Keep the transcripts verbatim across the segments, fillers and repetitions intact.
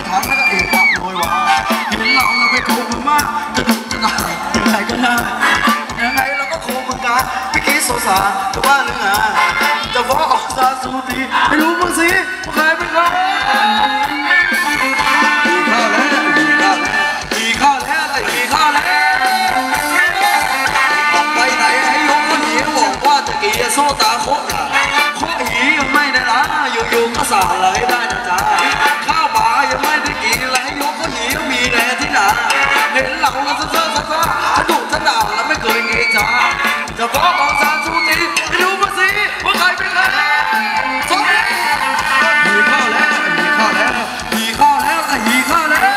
ถังแล้วก็เอกอักโวยวายเห็นเราเราไปโคมมากจะดุจะด่ายังไงก็ได้ยังไงเราก็โคมเหมือนกันไม่คิดสงสารแต่ว่าเรื่องอ่ะจะฟ้องออกซาสูตีไม่รู้มึงสิว่าใครเป็นใครอีกข้าวแล้วอีกข้าวแล้วอีกข้าวแล้วไปไหนให้ยกคนหนีบอกว่าจะกี่โซ่ตาโคตรโคตรหียังไม่ได้ละอยู่ๆก็สาเลยได้นะจ๊ะข้าวป่ายังไม่ได้กินเลยให้ยกคนหนีมีแน่ที่ไหนเห็นหลังเราเซ่อๆซ่าๆจะดุจะด่าแล้วไม่เคยเงยจ้าจะฟ้องของซาซูตีไม่รู้มาสิว่าใครเป็นใครโซ่อีกข้าวแล้วอีกข้าวแล้วอีกข้าวแล้วอีกข้าวแล้ว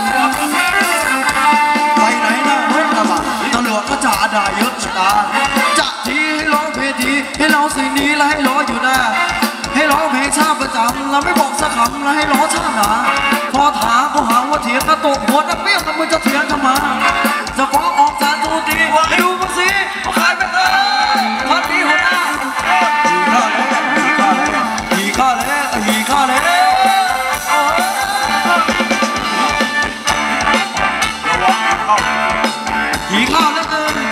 ไปไหนนะรถกระบะตำรวจก็จ่าด่าเยอะตาจะทีให้ร้องเพลงทีให้เราสิ่งนี้แล้วให้ร้องอยู่หน้าให้ร้องเพลงชาติประจำเราไม่บอกสักคำแล้วให้ร้องชาติหนาพอถามก็หาว่าเถียงกระตกหัวนักเปี้ยงกับมือจะเถียงทำไมจะฟ้องออกศาลทูตีให้ดูมาสิว่าใครเป็นใครพันปีหัวหน้าอีกข้าแล้วอีกข้าแล้วอีกข้าแล้วอีกข้าแล้วเกิน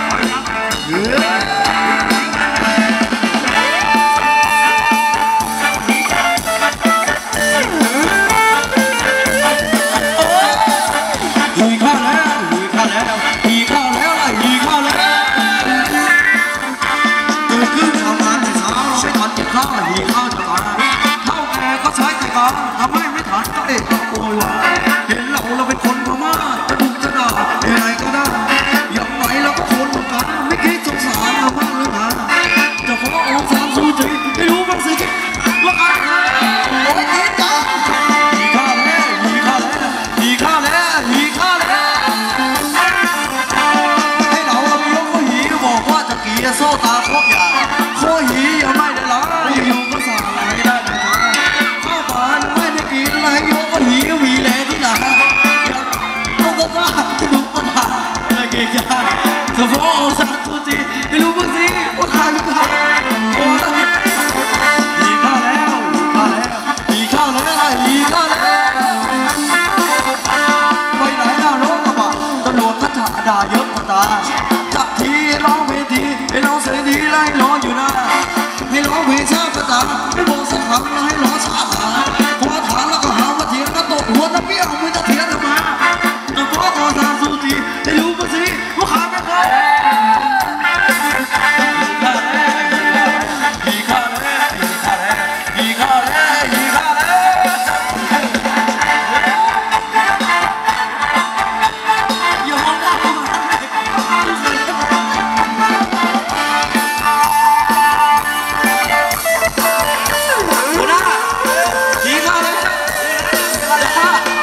ข้าวหีข้าวจะมาเท่าแก่ก็ใช้แต่กาทำให้ไม่ทันก็เอกโวยวายเห็นเราเราเป็นคนพม่าจะดุจะด่ายังไงก็ได้อย่างไรเราก็คนเหมือนกันไม่คิดสงสารเราบ้างหรือไงจะฟ้ององค์สามสูจีไม่รู้บ้างสิว่าใครโอ้ยคิดจังหีข้าวแล้วหีข้าวแล้วหีข้าวแล้วหีข้าวแล้วให้เราเราไปยกข้อหีบอกว่าจะเกียร์โซ่ตาโคตรใหญ่ข้อหียังไม่ได้ล้างอยู่ก็สั่งอะไรได้ไหมข้าวปานไม่ได้กินอะไรยกก็หีมีแรงที่ไหนต้องก็ว่าจะดูก็ด่าอะไรเกย์ยาจะฟ้ององค์สามสูจีไม่รู้บ้างสิว่าใครเป็นใครหีข้าวแล้วหีข้าวแล้วหีข้าวแล้วไปไหนหน้ารถกระบะตำรวจก็จะด่าเยอะกว่าตาจับทีร้องเพลงทีให้ร้องเสียงดีไล่ร้องอยู่นะให้ร้องเพลงชาติประจำไม่บอกสักคำแล้วให้ร้องชาติหาพอถามแล้วก็หาว่าเถียงก็ตกหัวตะเปี้ยมือจะเถียงทำไมจะฟ้ององค์สามสูจีให้รู้มาสิว่าใครเป็นใครอีกข้าแล้วอีกข้าแล้วอีกข้าแล้วอย่ามองหน้าผมหัวหน้าอีกข้าแล้ว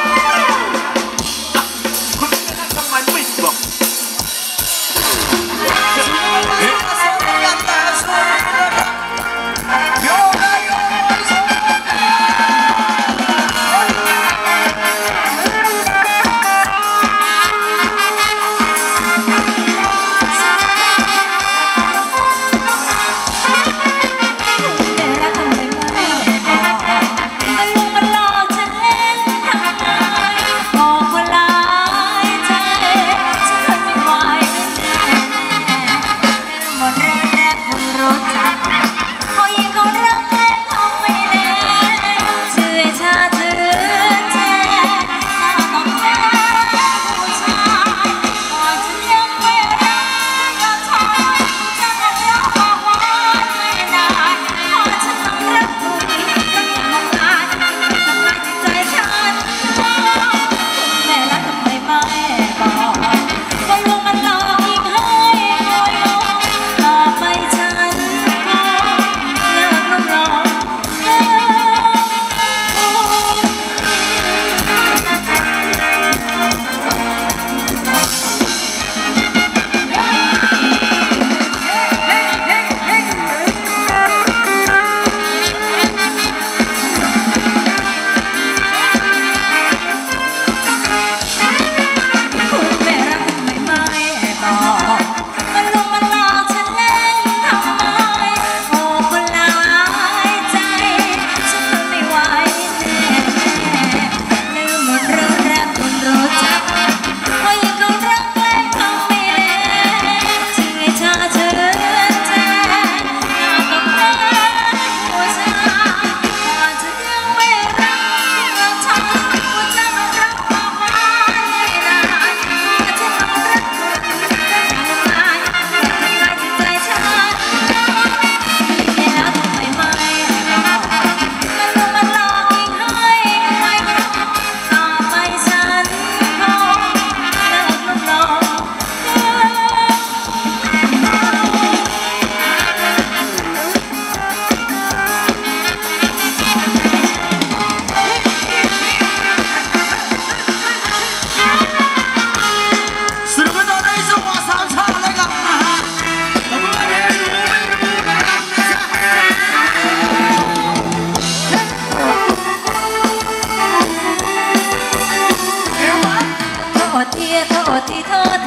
ที่เธอ